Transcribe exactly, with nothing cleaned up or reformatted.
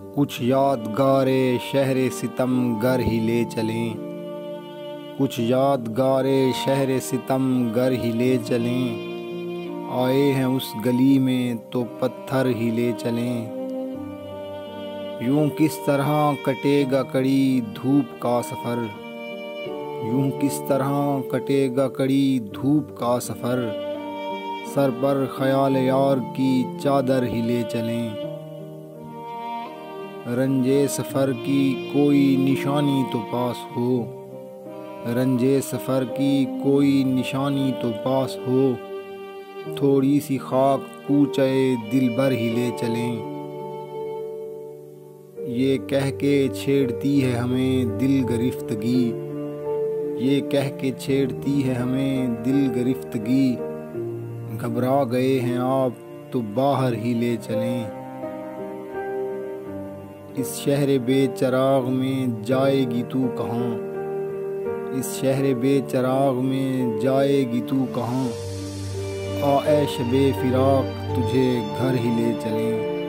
कुछ यादगारे शहरे सितम गर ही ले चलें, कुछ यादगारे शहरे सितम गर ही ले चलें। आए हैं उस गली में तो पत्थर ही ले चलें। यूं किस तरह कटेगा कड़ी धूप का सफ़र, यूं किस तरह कटेगा कड़ी धूप का सफ़र। सर पर ख्याल यार की चादर ही ले चलें। रंजे सफ़र की कोई निशानी तो पास हो, रंजे सफ़र की कोई निशानी तो पास हो। थोड़ी सी खाक कूचे दिल भर ही ले चलें। ये कह के छेड़ती है हमें दिल गिरफ्तगी, ये कह के छेड़ती है हमें दिल गिरफ्तगी। घबरा गए हैं आप तो बाहर ही ले चलें। इस शहर बेचराग में जाएगी तू कहाँ, इस शहर बेचराग में जाएगी तू कहाँ। आ ऐ शबे फिराक तुझे घर ही ले चलें।